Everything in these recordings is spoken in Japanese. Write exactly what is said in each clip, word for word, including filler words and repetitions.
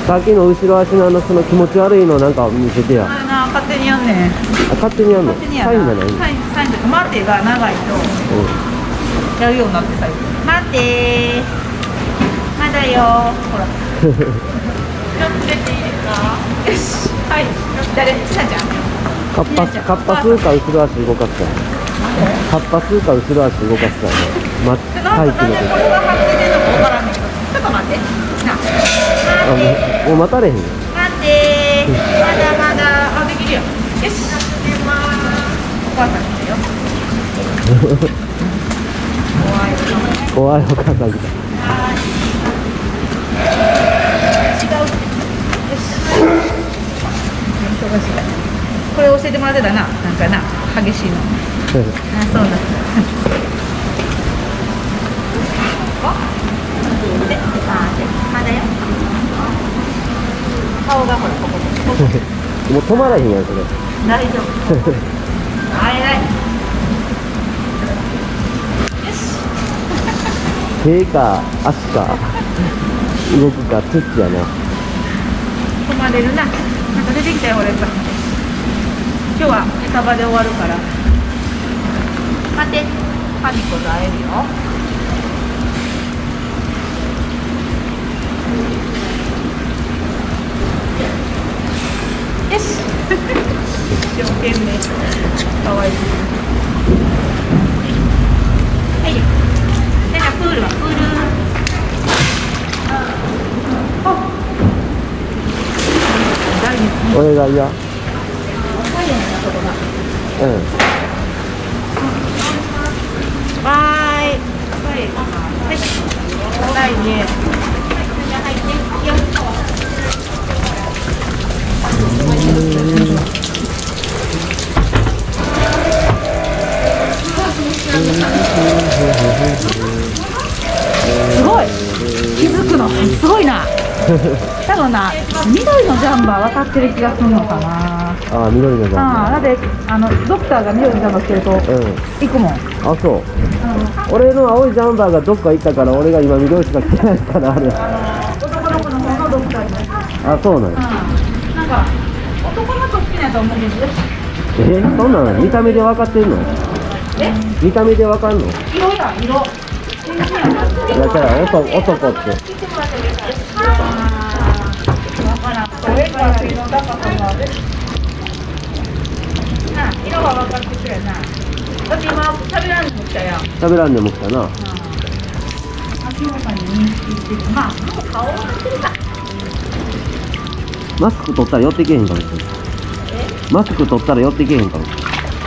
さっきの後ろ足のあのその気持ち悪いのなんか見せてや。 あれな、勝手にやんねん。 あ、勝手にやんの？ 勝手にやサインじゃないの？ サイン、サインとか、待てが長いとやるようになってたり。待てー。まだよー。ほら。ちょっと出ていいですか？よし。はい。誰？ちなちゃん。 カッパス、カッパ数か後ろ足動かすか。カッパ数か後ろ足動かすかね。ま、待機の時。 これが発生のかわからんけど、ちょっと待って。な。 あ、もう、もう待たれへんよ。 待ってー。まだまだ、あ、できるよ。よし。お母さん来たよ。怖い。 怖いお母さん来た。 違う。よし。忙しい。これ教えてもらってたな、なんかな、激しいの。あ、そうだ。で、まだよ。顔がほら、ここ。 もう止まらへんやん、それ。 大丈夫。はい、はい。よし。 手か足か動くかチェックやな。 止まれるな。なんか出てきたよ、俺さ。今日は餌場で終わるから。待って、パニコと会えるよ。よし。一生懸命。かわいい。はい。じゃあプールはプール。あ。 俺が嫌。うん。 わーい。はい。はい。硬いね。じゃあ入ってよ。すごい。気づくのすごいな。多分な、緑のジャンバー分かってる気がするのかな。 ああ、緑のジャンバー。 ああ、だってあのドクターが緑のジャンバー着てると、うん、行くもん。 あ、そう。うん、俺の青いジャンバーがどっか行ったから、俺が今緑しか着てないからある。 あの男の子の方のドクターに。 あ、そうなんや。 うん、なんか男の子好きなと思うんですよ。 え、そんなの見た目で分かってんの？ え？ 見た目で分かんの？ 色や色。 だから男男って。 色は分かってくれな。だって今食べらんでも来たやん。 食べらんでも来たな。 明らかに認識してる。まあもう顔を見てるか。 マスク取ったら寄ってけへんかもしれない。マスク取ったら寄ってけへんかもしれない。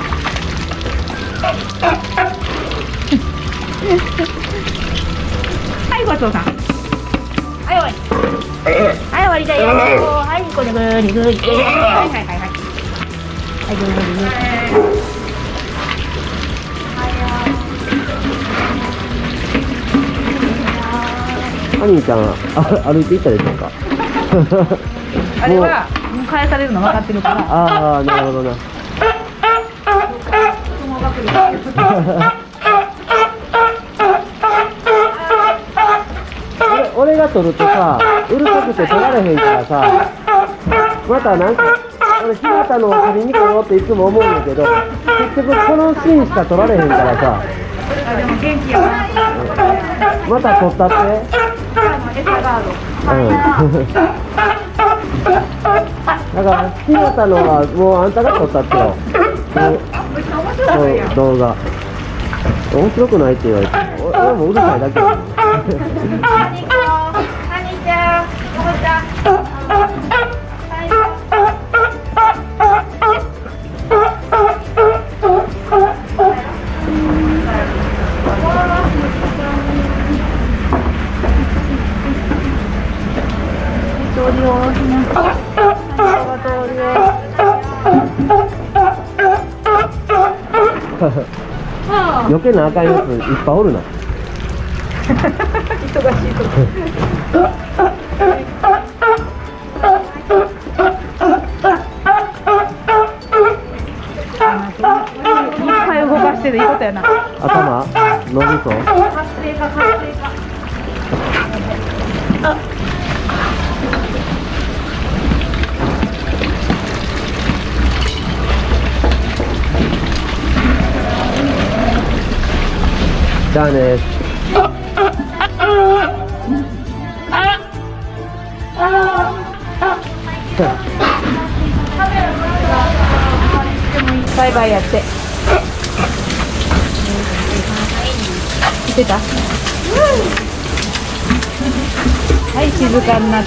はい、ごちそうさん。はい、終わり。はい、終わりだよ。はい、これぐるりぐるり。はいはいはいはい。はい、ぐるりぐるり。 ハニーちゃん、あ、歩いていったでしょうか。 あれはもう返されるの分かってるから。 ああ、なるほどな。俺が撮るとさ、うるさくて撮られへんからさ、またなんか俺日向のを撮りに来ようっていつも思うんだけど、結局このシーンしか撮られへんからさ。 あ、でも元気やな。 また撮ったって。うん。だから日向のはもうあんたが撮ったってよ。そう動画。面白くないって言われて、俺もうるさいだけ。余計なあかんやついっぱいおるな。 忙しいとこ。いっぱい動かしてるいいことやな。 頭伸びそう。 活性化活性化。 じゃあね。 バイバイやって来てた、うん、はい静かになった。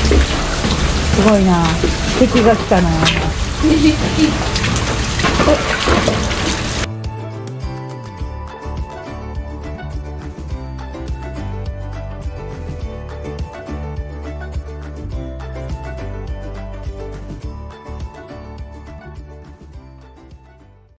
すごいな、敵が来たな。